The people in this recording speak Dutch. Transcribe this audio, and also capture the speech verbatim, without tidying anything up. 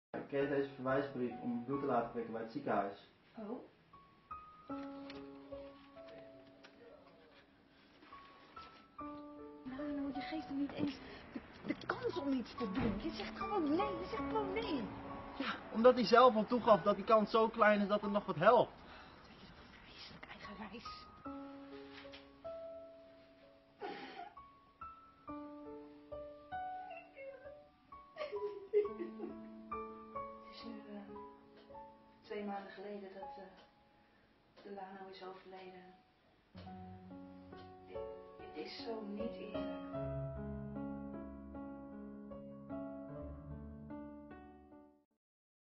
Ik kreeg deze verwijsbrief om bloed te laten prikken bij het ziekenhuis. Oh. Nou, nou, je geeft hem niet eens de, de kans om iets te doen. Je zegt gewoon nee, je zegt gewoon nee. Ja, omdat hij zelf al toegaf dat die kans zo klein is dat het nog wat helpt. Dat je zo vreselijk eigenwijs. Het is nu uh, twee maanden geleden dat uh, de Lano is overleden. Dit, dit is zo niet eerlijk.